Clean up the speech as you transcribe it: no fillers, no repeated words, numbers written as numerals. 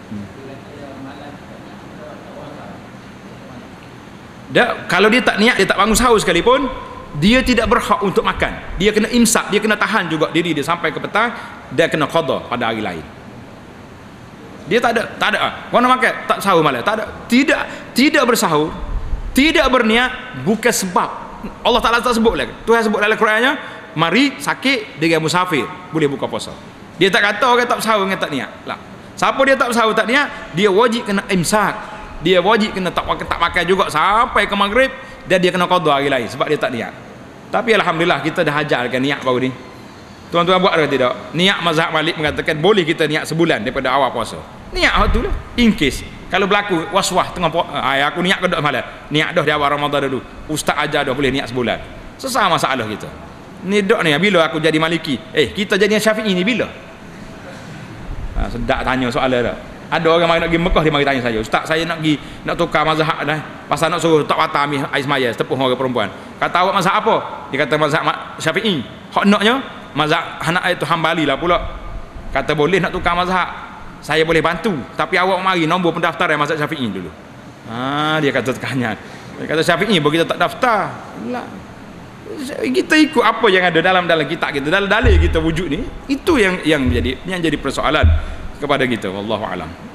Kalau dia tak niat, dia tak bangun sahur sekalipun, dia tidak berhak untuk makan. Dia kena imsak, dia kena tahan juga diri dia sampai ke petang, dia kena qada pada hari lain. Dia tak ada kau nak makan tak sahur malam, tak ada, tidak bersahur, tidak berniat, bukan sebab Allah Ta'ala tak sebut lagi. Tuhan sebut dalam Qurannya, mari sakit dengan musafir boleh buka puasa. Dia tak kata orang tak bersahur dengan tak niat lah. Siapa dia tak bersahur tak niat, dia wajib kena imsak, dia wajib kena tak makan juga sampai ke maghrib, dan dia kena qada hari lain sebab dia tak niat. Tapi alhamdulillah kita dah ajarkan niat baru ni. Tuan-tuan buat atau tidak? Niat mazhab Malik mengatakan boleh kita niat sebulan daripada awal puasa. Niat tu lah. In case kalau berlaku was-was tengah aku niat ke dak malam, niat dah di awal Ramadan dulu, ustaz ajar dah boleh niat sebulan. Selesai masalah kita. Ni dak ni bila aku jadi Maliki, kita jadi Syafi'i ni bila? Sedap tanya soalan dah. Ada orang mari nak pergi Mekah, dia mari tanya saya, ustaz saya nak pergi nak tukar mazhab dah, pasal nak suruh tak wata ambil air semaya setepuh orang perempuan. Kata awak mazhab apa? Dia kata mazhab Syafi'i. Hak naknya mazhab Hanafi itu Hambali lah pula. Kata boleh nak tukar mazhab, saya boleh bantu, tapi awak mari nombor pendaftaran mazhab Syafi'i dulu. Dia kata tekannya, dia kata Syafi'i boleh kita tak daftar lah. Kita ikut apa yang ada dalam kitab kita, dalam dalil kita wujud ni, itu yang jadi persoalan kepada kita. Wallahu alam.